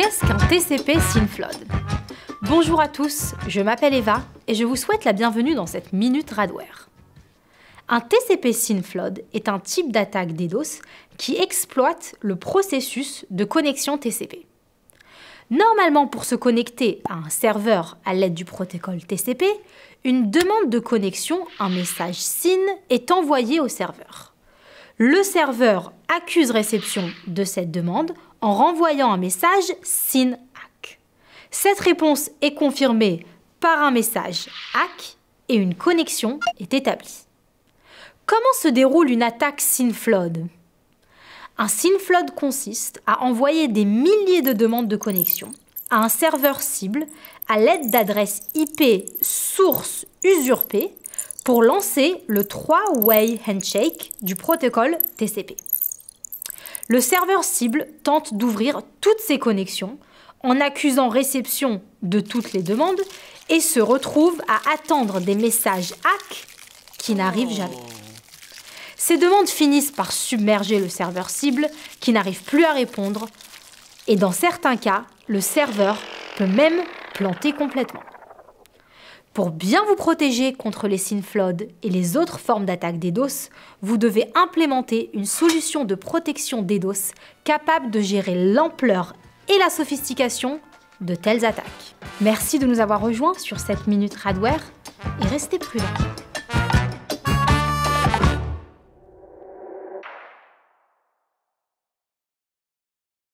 Qu'est-ce qu'un TCP SYN-Flood? Bonjour à tous, je m'appelle Eva et je vous souhaite la bienvenue dans cette Minute Radware. Un TCP SYN-Flood est un type d'attaque DDoS qui exploite le processus de connexion TCP. Normalement, pour se connecter à un serveur à l'aide du protocole TCP, une demande de connexion, un message SYN, est envoyé au serveur. Le serveur accuse réception de cette demande en renvoyant un message SYN-ACK. Cette réponse est confirmée par un message ACK et une connexion est établie. Comment se déroule une attaque SYN-Flood? Un SYN-Flood consiste à envoyer des milliers de demandes de connexion à un serveur cible à l'aide d'adresses IP source usurpées pour lancer le 3-way handshake du protocole TCP. Le serveur cible tente d'ouvrir toutes ces connexions en accusant réception de toutes les demandes et se retrouve à attendre des messages ACK qui n'arrivent jamais. Ces demandes finissent par submerger le serveur cible qui n'arrive plus à répondre et dans certains cas, le serveur peut même planter complètement. Pour bien vous protéger contre les SYN-Flood et les autres formes d'attaque DDoS, vous devez implémenter une solution de protection DDoS capable de gérer l'ampleur et la sophistication de telles attaques. Merci de nous avoir rejoints sur cette Minute Radware et restez prudents.